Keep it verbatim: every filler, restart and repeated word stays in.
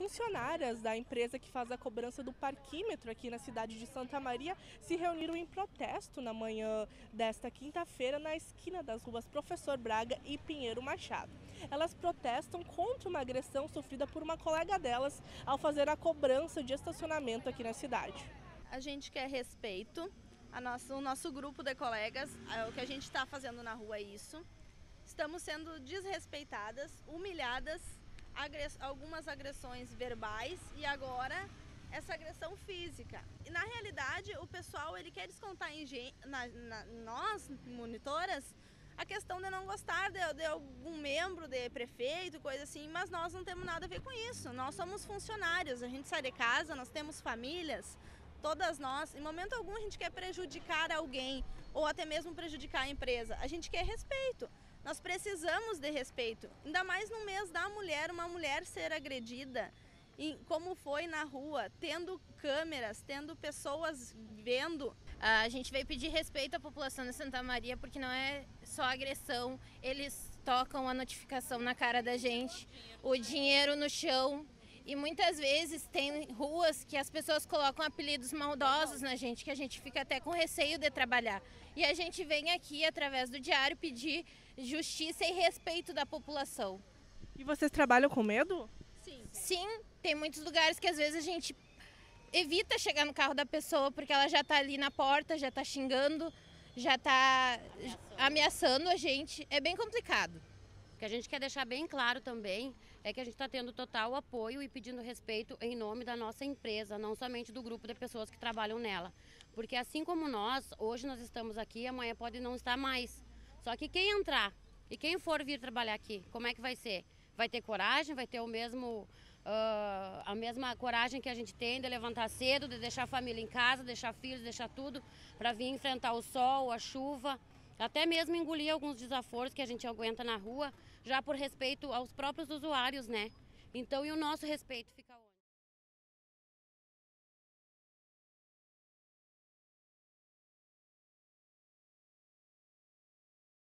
funcionárias da empresa que faz a cobrança do parquímetro aqui na cidade de Santa Maria se reuniram em protesto na manhã desta quinta-feira na esquina das ruas Professor Braga e Pinheiro Machado. Elas protestam contra uma agressão sofrida por uma colega delas ao fazer a cobrança de estacionamento aqui na cidade. A gente quer respeito, a nossa, o nosso grupo de colegas, o que a gente está fazendo na rua é isso. Estamos sendo desrespeitadas, humilhadas, agress, algumas agressões verbais e agora essa agressão física. E na realidade o pessoal ele quer descontar em na, na, nós, monitoras, a questão de não gostar de, de algum membro, de prefeito, coisa assim, mas nós não temos nada a ver com isso. Nós somos funcionários, a gente sai de casa, nós temos famílias, todas nós, em momento algum a gente quer prejudicar alguém ou até mesmo prejudicar a empresa. A gente quer respeito. Nós precisamos de respeito, ainda mais no mês da mulher, uma mulher ser agredida, e como foi na rua, tendo câmeras, tendo pessoas vendo. A gente veio pedir respeito à população de Santa Maria, porque não é só agressão, eles tocam a notificação na cara da gente, o dinheiro no chão. E muitas vezes tem ruas que as pessoas colocam apelidos maldosos na gente, que a gente fica até com receio de trabalhar. E a gente vem aqui, através do diário, pedir justiça e respeito da população. E vocês trabalham com medo? Sim. Sim, tem muitos lugares que às vezes a gente evita chegar no carro da pessoa, porque ela já está ali na porta, já está xingando, já está ameaçando a gente. É bem complicado. O que a gente quer deixar bem claro também é que a gente está tendo total apoio e pedindo respeito em nome da nossa empresa, não somente do grupo de pessoas que trabalham nela. Porque assim como nós, hoje nós estamos aqui, amanhã pode não estar mais. Só que quem entrar e quem for vir trabalhar aqui, como é que vai ser? Vai ter coragem, vai ter o mesmo, uh, a mesma coragem que a gente tem de levantar cedo, de deixar a família em casa, deixar filhos, deixar tudo para vir enfrentar o sol, a chuva. Até mesmo engolir alguns desaforos que a gente aguenta na rua, já por respeito aos próprios usuários, né? Então, e o nosso respeito fica...